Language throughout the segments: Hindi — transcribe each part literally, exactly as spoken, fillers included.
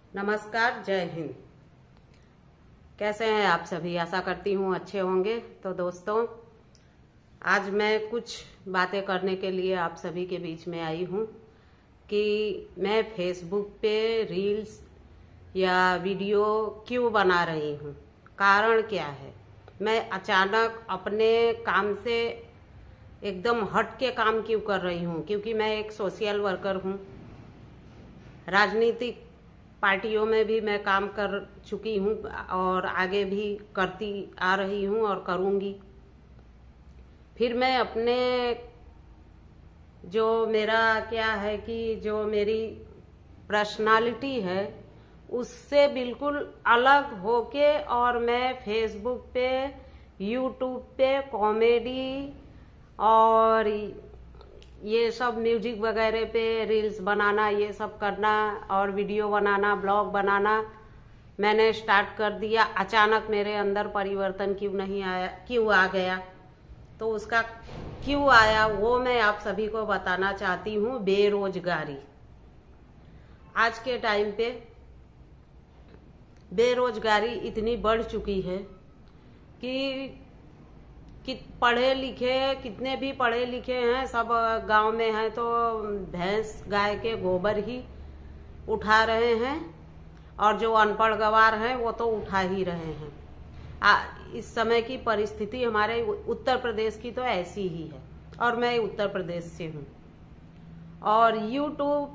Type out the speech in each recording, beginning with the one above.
नमस्कार, जय हिंद। कैसे हैं आप सभी? आशा करती हूँ अच्छे होंगे। तो दोस्तों, आज मैं कुछ बातें करने के लिए आप सभी के बीच में आई हूँ कि मैं फेसबुक पे रील्स या वीडियो क्यों बना रही हूँ, कारण क्या है। मैं अचानक अपने काम से एकदम हट के काम क्यों कर रही हूँ, क्योंकि मैं एक सोशल वर्कर हूँ। राजनीतिक पार्टियों में भी मैं काम कर चुकी हूँ और आगे भी करती आ रही हूँ और करूँगी। फिर मैं अपने जो मेरा क्या है कि जो मेरी पर्सनालिटी है उससे बिल्कुल अलग होके और मैं फेसबुक पे, यूट्यूब पे कॉमेडी और ये सब म्यूजिक वगैरह पे रील्स बनाना, ये सब करना और वीडियो बनाना, ब्लॉग बनाना मैंने स्टार्ट कर दिया। अचानक मेरे अंदर परिवर्तन क्यों नहीं आया, क्यों आ गया, तो उसका क्यों आया वो मैं आप सभी को बताना चाहती हूँ। बेरोजगारी, आज के टाइम पे बेरोजगारी इतनी बढ़ चुकी है कि कि पढ़े लिखे, कितने भी पढ़े लिखे हैं सब गांव में हैं तो भैंस गाय के गोबर ही उठा रहे हैं, और जो अनपढ़ गवार हैं वो तो उठा ही रहे हैं। आ, इस समय की परिस्थिति हमारे उत्तर प्रदेश की तो ऐसी ही है, और मैं उत्तर प्रदेश से हूँ। और यूट्यूब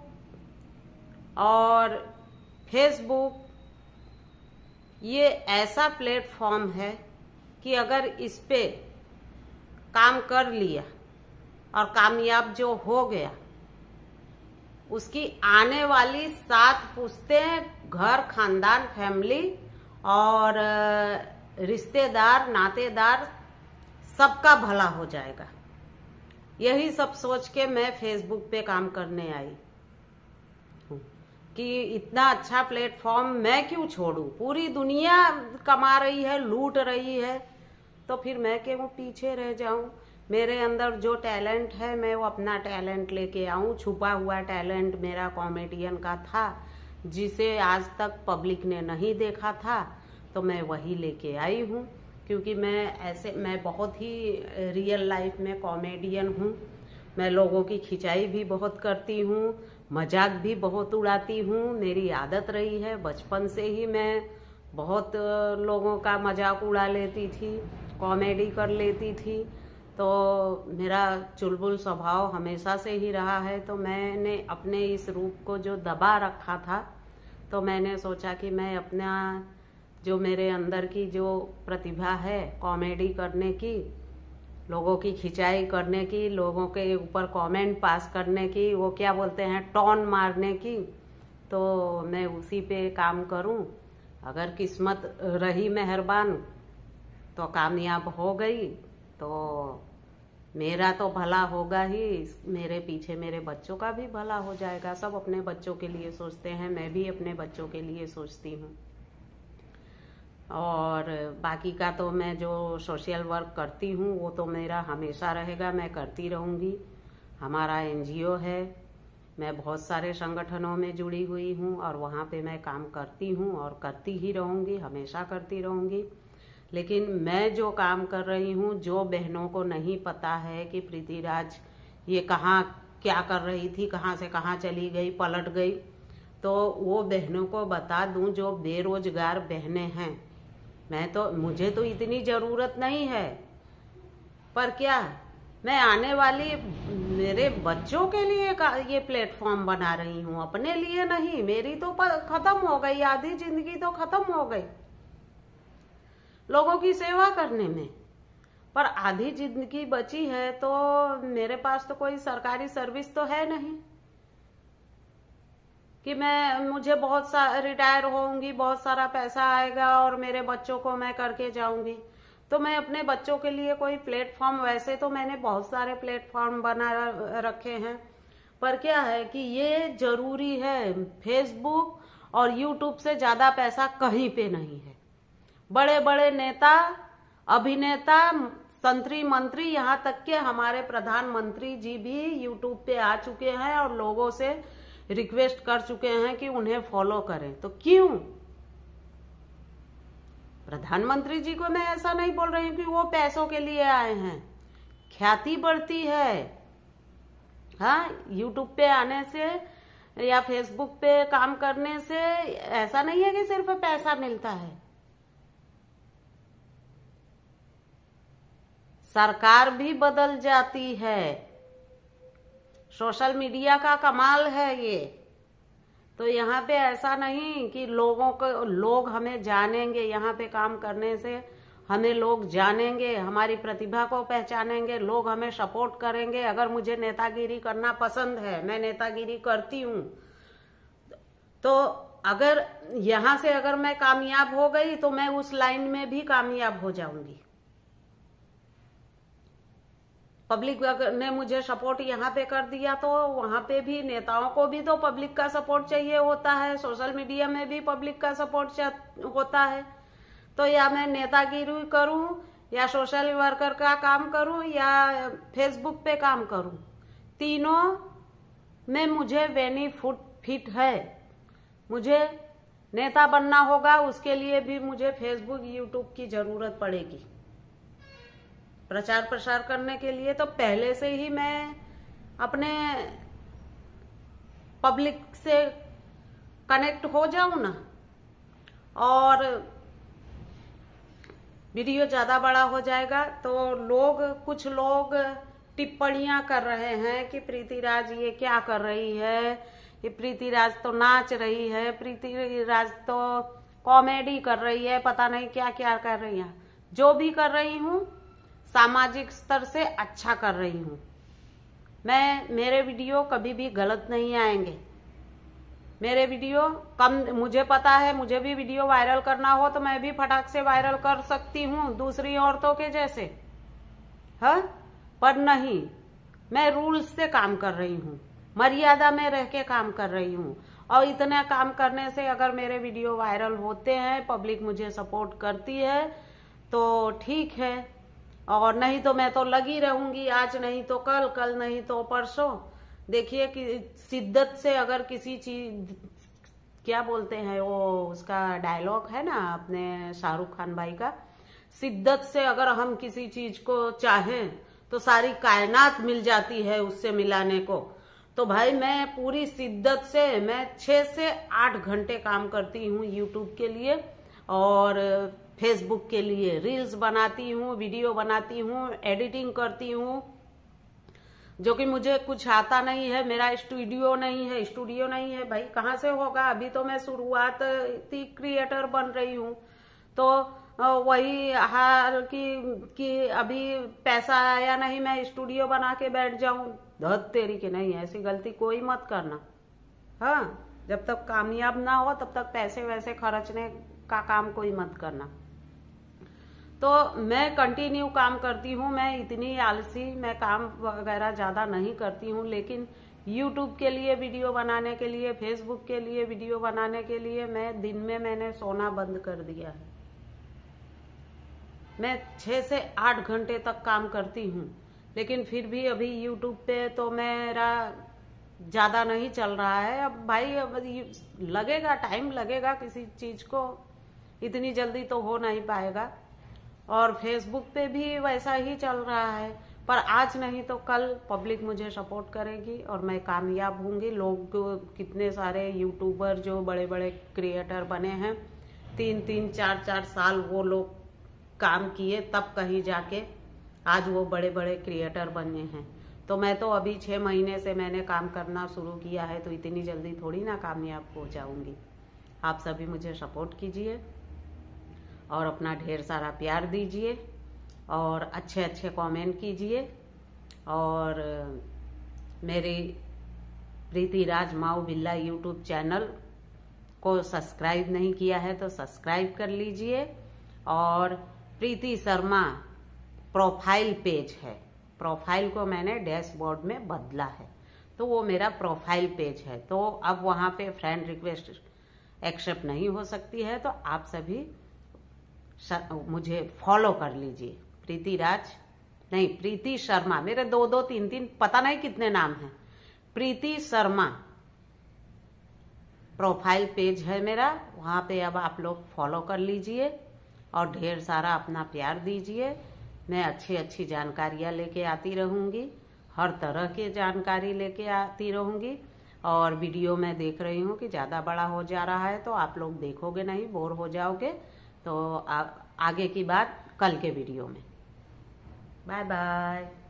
और फेसबुक ये ऐसा प्लेटफॉर्म है कि अगर इस पे काम कर लिया और कामयाब जो हो गया, उसकी आने वाली सात पुश्तें, घर, खानदान, फैमिली और रिश्तेदार, नातेदार, सबका भला हो जाएगा। यही सब सोच के मैं फेसबुक पे काम करने आई हूँ कि इतना अच्छा प्लेटफॉर्म मैं क्यों छोड़ूं। पूरी दुनिया कमा रही है, लूट रही है, तो फिर मैं क्यों पीछे रह जाऊं। मेरे अंदर जो टैलेंट है मैं वो अपना टैलेंट लेके आऊं। छुपा हुआ टैलेंट मेरा कॉमेडियन का था, जिसे आज तक पब्लिक ने नहीं देखा था, तो मैं वही लेके आई हूं। क्योंकि मैं ऐसे मैं बहुत ही रियल लाइफ में कॉमेडियन हूं। मैं लोगों की खिंचाई भी बहुत करती हूँ, मजाक भी बहुत उड़ाती हूँ। मेरी आदत रही है, बचपन से ही मैं बहुत लोगों का मजाक उड़ा लेती थी, कॉमेडी कर लेती थी। तो मेरा चुलबुल स्वभाव हमेशा से ही रहा है। तो मैंने अपने इस रूप को जो दबा रखा था, तो मैंने सोचा कि मैं अपना जो मेरे अंदर की जो प्रतिभा है कॉमेडी करने की, लोगों की खिंचाई करने की, लोगों के ऊपर कमेंट पास करने की, वो क्या बोलते हैं, टॉन मारने की, तो मैं उसी पे काम करूं। अगर किस्मत रही मेहरबान तो कामयाब हो गई, तो मेरा तो भला होगा ही, मेरे पीछे मेरे बच्चों का भी भला हो जाएगा। सब अपने बच्चों के लिए सोचते हैं, मैं भी अपने बच्चों के लिए सोचती हूँ। और बाकी का तो मैं जो सोशल वर्क करती हूँ वो तो मेरा हमेशा रहेगा, मैं करती रहूँगी। हमारा एनजीओ है, मैं बहुत सारे संगठनों में जुड़ी हुई हूँ और वहाँ पे मैं काम करती हूँ और करती ही रहूँगी, हमेशा करती रहूँगी। लेकिन मैं जो काम कर रही हूँ, जो बहनों को नहीं पता है कि प्रीतिराज ये कहाँ क्या कर रही थी, कहाँ से कहाँ चली गई, पलट गई, तो वो बहनों को बता दूं जो बेरोजगार बहनें हैं। मैं तो मुझे तो इतनी ज़रूरत नहीं है, पर क्या मैं आने वाली मेरे बच्चों के लिए ये प्लेटफॉर्म बना रही हूँ, अपने लिए नहीं। मेरी तो खत्म हो गई, आधी जिंदगी तो खत्म हो गई लोगों की सेवा करने में, पर आधी जिंदगी बची है। तो मेरे पास तो कोई सरकारी सर्विस तो है नहीं कि मैं मुझे बहुत सा रिटायर होऊंगी, बहुत सारा पैसा आएगा और मेरे बच्चों को मैं करके जाऊंगी। तो मैं अपने बच्चों के लिए कोई प्लेटफॉर्म, वैसे तो मैंने बहुत सारे प्लेटफॉर्म बना रखे हैं, पर क्या है कि ये जरूरी है, फेसबुक और यूट्यूब से ज्यादा पैसा कहीं पे नहीं है। बड़े बड़े नेता, अभिनेता, संतरी मंत्री, यहाँ तक के हमारे प्रधानमंत्री जी भी यूट्यूब पे आ चुके हैं और लोगों से रिक्वेस्ट कर चुके हैं कि उन्हें फॉलो करें। तो क्यों? प्रधानमंत्री जी को मैं ऐसा नहीं बोल रही हूँ कि वो पैसों के लिए आए हैं। ख्याति बढ़ती है, हाँ, यूट्यूब पे आने से या फेसबुक पे काम करने से ऐसा नहीं है कि सिर्फ पैसा मिलता है। सरकार भी बदल जाती है। सोशल मीडिया का कमाल है ये। तो यहाँ पे ऐसा नहीं कि लोगों को लोग हमें जानेंगे, यहाँ पे काम करने से हमें लोग जानेंगे, हमारी प्रतिभा को पहचानेंगे, लोग हमें सपोर्ट करेंगे। अगर मुझे नेतागिरी करना पसंद है, मैं नेतागिरी करती हूँ, तो अगर यहाँ से अगर मैं कामयाब हो गई तो मैं उस लाइन में भी कामयाब हो जाऊंगी। पब्लिक ने मुझे सपोर्ट यहाँ पे कर दिया तो वहां पे भी नेताओं को भी तो पब्लिक का सपोर्ट चाहिए होता है, सोशल मीडिया में भी पब्लिक का सपोर्ट होता है। तो या मैं नेतागिरी करूं या सोशल वर्कर का काम करूं या फेसबुक पे काम करूं, तीनों में मुझे बेनिफिट है। मुझे नेता बनना होगा, उसके लिए भी मुझे फेसबुक यूट्यूब की जरूरत पड़ेगी प्रचार प्रसार करने के लिए। तो पहले से ही मैं अपने पब्लिक से कनेक्ट हो जाऊं ना, और वीडियो ज्यादा बड़ा हो जाएगा तो लोग कुछ लोग टिप्पणियां कर रहे हैं कि प्रीति राज ये क्या कर रही है, ये प्रीति राज तो नाच रही है, प्रीति राज तो कॉमेडी कर रही है, पता नहीं क्या क्या कर रही है। जो भी कर रही हूँ सामाजिक स्तर से अच्छा कर रही हूँ मैं। मेरे वीडियो कभी भी गलत नहीं आएंगे। मेरे वीडियो कम, मुझे पता है मुझे भी वीडियो वायरल करना हो तो मैं भी फटाक से वायरल कर सकती हूँ दूसरी औरतों के जैसे, हाँ, पर नहीं, मैं रूल्स से काम कर रही हूँ, मर्यादा में रह के काम कर रही हूँ। और इतना काम करने से अगर मेरे वीडियो वायरल होते हैं, पब्लिक मुझे सपोर्ट करती है तो ठीक है, और नहीं तो मैं तो लगी रहूंगी, आज नहीं तो कल, कल नहीं तो परसों। देखिए कि शिद्दत से अगर किसी चीज, क्या बोलते हैं वो, उसका डायलॉग है ना अपने शाहरुख खान भाई का, शिद्दत से अगर हम किसी चीज को चाहें तो सारी कायनात मिल जाती है उससे मिलाने को। तो भाई मैं पूरी शिद्दत से मैं छह से आठ घंटे काम करती हूँ यूट्यूब के लिए और फेसबुक के लिए। रील्स बनाती हूँ, वीडियो बनाती हूँ, एडिटिंग करती हूँ, जो कि मुझे कुछ आता नहीं है। मेरा स्टूडियो नहीं है, स्टूडियो नहीं है भाई, कहाँ से होगा? अभी तो मैं शुरुआती क्रिएटर बन रही हूँ। तो वही हाल की कि अभी पैसा आया नहीं, मैं स्टूडियो बना के बैठ जाऊं, धत तेरी के नहीं, ऐसी गलती कोई मत करना। हाँ, जब तक कामयाब ना हो तब तक पैसे वैसे खर्चने का काम कोई मत करना। तो मैं कंटिन्यू काम करती हूँ, मैं इतनी आलसी, मैं काम वगैरह ज्यादा नहीं करती हूँ, लेकिन यूट्यूब के लिए वीडियो बनाने के लिए, फेसबुक के लिए वीडियो बनाने के लिए मैं दिन में मैंने सोना बंद कर दिया है। मैं छह से आठ घंटे तक काम करती हूँ, लेकिन फिर भी अभी यूट्यूब पे तो मेरा ज्यादा नहीं चल रहा है। अब भाई अब लगेगा, टाइम लगेगा किसी चीज को, इतनी जल्दी तो हो नहीं पाएगा। और फेसबुक पे भी वैसा ही चल रहा है, पर आज नहीं तो कल पब्लिक मुझे सपोर्ट करेगी और मैं कामयाब होंगी। लोग कितने सारे यूट्यूबर जो बड़े बड़े क्रिएटर बने हैं, तीन तीन चार चार साल वो लोग काम किए, तब कहीं जाके आज वो बड़े बड़े क्रिएटर बने हैं। तो मैं तो अभी छह महीने से मैंने काम करना शुरू किया है, तो इतनी जल्दी थोड़ी ना कामयाब हो जाऊंगी। आप सभी मुझे सपोर्ट कीजिए और अपना ढेर सारा प्यार दीजिए और अच्छे अच्छे कमेंट कीजिए। और मेरी प्रीति राज माऊ बिल्ला यूट्यूब चैनल को सब्सक्राइब नहीं किया है तो सब्सक्राइब कर लीजिए। और प्रीति शर्मा प्रोफाइल पेज है, प्रोफाइल को मैंने डैशबोर्ड में बदला है, तो वो मेरा प्रोफाइल पेज है। तो अब वहां पे फ्रेंड रिक्वेस्ट एक्सेप्ट नहीं हो सकती है, तो आप सभी मुझे फॉलो कर लीजिए। प्रीति राज नहीं, प्रीति शर्मा, मेरे दो दो तीन तीन पता नहीं कितने नाम हैं। प्रीति शर्मा प्रोफाइल पेज है मेरा, वहाँ पे अब आप लोग फॉलो कर लीजिए और ढेर सारा अपना प्यार दीजिए। मैं अच्छी अच्छी जानकारियाँ लेके आती रहूँगी, हर तरह की जानकारी लेके आती रहूँगी। और वीडियो मैं देख रही हूँ कि ज़्यादा बड़ा हो जा रहा है, तो आप लोग देखोगे नहीं, बोर हो जाओगे। तो आ, आगे की बात कल के वीडियो में। Bye bye.